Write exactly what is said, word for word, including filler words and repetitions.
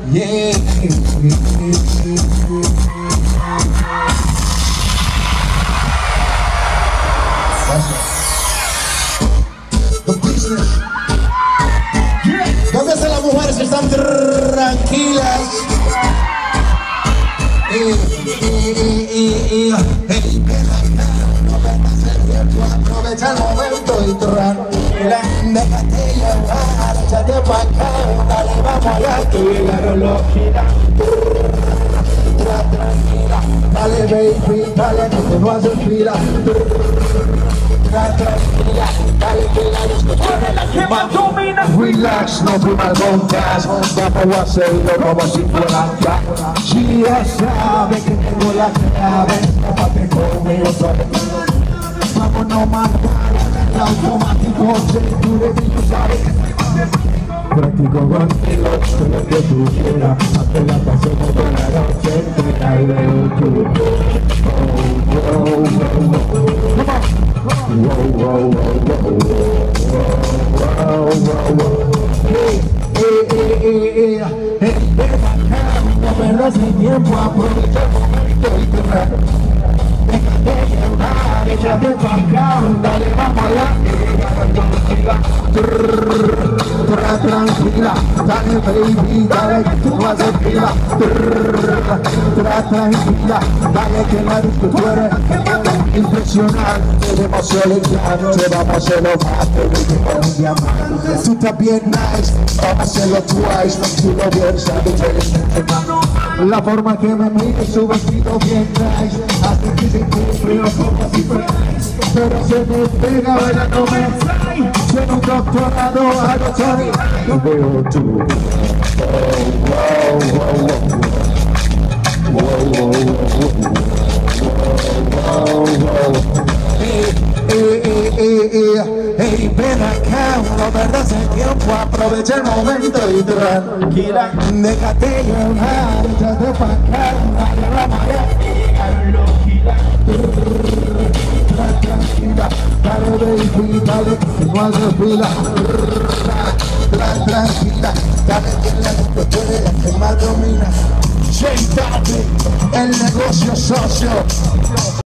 Yeah. ¿Dónde están las mujeres que están tranquilas? Eh, eh, eh, eh, eh, no vengas el tiempo, aprovecha el momento y tranquila, déjate llevar, échate pa' acá, dale, vamos allá, que llegaron los giras. Tranquila, dale baby, dale, que no haces fila. Tranquila, dale que la discusión la que más domina. Relax, no fui mal compás, vamos a hacerlo como si fuera ya. Si ya sabe que tengo la clave, escápate conmigo solo. Vámonos más para el automático, se dure y tú sabes que practico contigo, todo lo que tú quieras. Hasta la pasemos de la noche entera y veo tú. Oh, oh, oh, oh. Wow, wow, wow, wow, wow, wow, wow. Hey, hey, hey, hey, hey, hey, ven acá, no pierdas el tiempo, aprovecha el momento y te ra. Déjate llevar, échate pa' acá, dale, vamos allá, tranquila, dale baby, dale que tú vas a fila. Tranquila, dale que la discusión impresionante, demasiado elegante, vamos a hacerlo más de un diamante. Tú también nice, vamos a hacerlo twice, no chulo bien, sabes que eres mi. La forma que me mires, su vestido bien nice, hace que se cumple los ojos y fries. Pero se me pega, ahora no me trae, soy un doctorado, algo sorry. Lo veo tú. Wow, wow, wow, wow, wow, wow, wow, wow. Hey, hey, hey, hey, hey, hey, ven acá, no perdas el tiempo, aprovecha el momento y tranquila, déjate llevar, échate pa' acá, dale la marea, tranquila, dale baby, dale, no hagas fila, tranquila, dale que la discusión es la que más domina. J Balvin, el negocio socio.